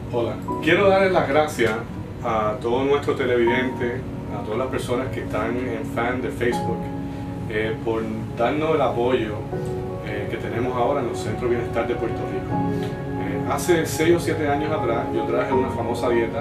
Hola, quiero darles las gracias a todos nuestros televidentes, a todas las personas que están en fan de Facebook, por darnos el apoyo que tenemos ahora en los Centros de Bienestar de Puerto Rico. Hace 6 o 7 años atrás yo traje una famosa dieta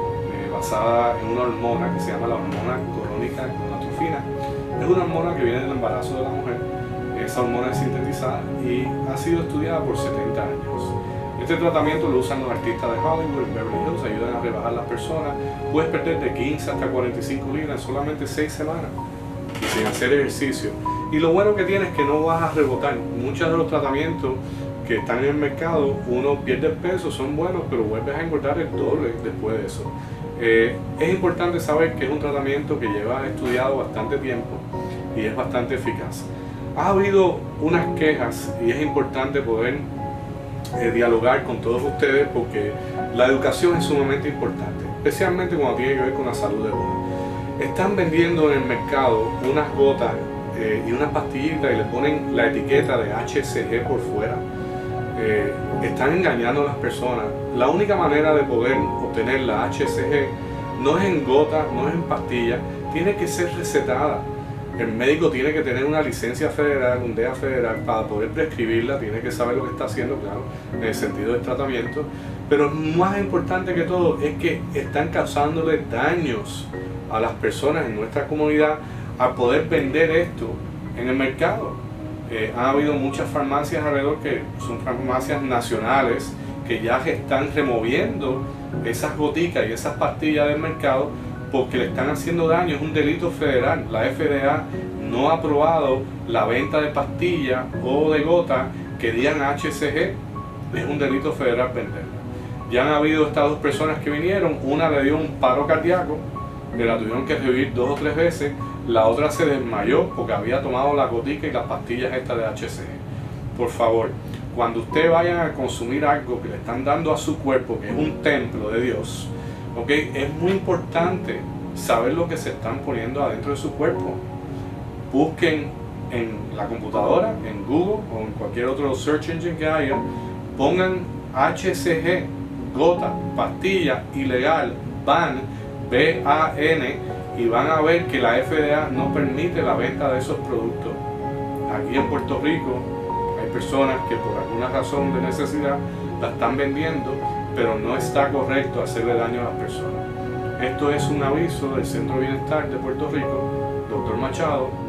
basada en una hormona que se llama la hormona corónica gonadotrofina. Es una hormona que viene del embarazo de la mujer. Esa hormona es sintetizada y ha sido estudiada por 70 años. Este tratamiento lo usan los artistas de Hollywood, en Beverly Hills, ayudan a rebajar las personas. Puedes perder de 15 hasta 45 libras en solamente 6 semanas y sin hacer ejercicio. Y lo bueno que tiene es que no vas a rebotar. Muchos de los tratamientos que están en el mercado, uno pierde peso, son buenos, pero vuelves a engordar el doble después de eso. Es importante saber que es un tratamiento que lleva estudiado bastante tiempo y es bastante eficaz. Ha habido unas quejas y es importante poder dialogar con todos ustedes porque la educación es sumamente importante, especialmente cuando tiene que ver con la salud de uno. Están vendiendo en el mercado unas gotas y unas pastillitas y le ponen la etiqueta de HCG por fuera. Están engañando a las personas. La única manera de poder obtener la HCG no es en gotas, no es en pastillas, tiene que ser recetada. El médico tiene que tener una licencia federal, un DEA federal para poder prescribirla, tiene que saber lo que está haciendo, claro, en el sentido del tratamiento. Pero más importante que todo es que están causándole daños a las personas en nuestra comunidad al poder vender esto en el mercado. Ha habido muchas farmacias alrededor que son farmacias nacionales que ya están removiendo esas goticas y esas pastillas del mercado porque le están haciendo daño. Es un delito federal. La FDA no ha aprobado la venta de pastillas o de gotas que digan HCG. Es un delito federal venderla. Ya han habido estas 2 personas que vinieron, una le dio un paro cardíaco, que la tuvieron que revivir 2 o 3 veces, la otra se desmayó porque había tomado la gotica y las pastillas estas de HCG. Por favor, cuando usted vaya a consumir algo que le están dando a su cuerpo, que es un templo de Dios, ¿okay? Es muy importante saber lo que se están poniendo adentro de su cuerpo. Busquen en la computadora, en Google o en cualquier otro search engine que haya, pongan HCG, gota, pastilla, ilegal, ban, B-A-N, y van a ver que la FDA no permite la venta de esos productos. Aquí en Puerto Rico hay personas que por alguna razón de necesidad la están vendiendo, pero no está correcto hacerle daño a las personas. Esto es un aviso del Centro de Bienestar de Puerto Rico, Dr. Machado.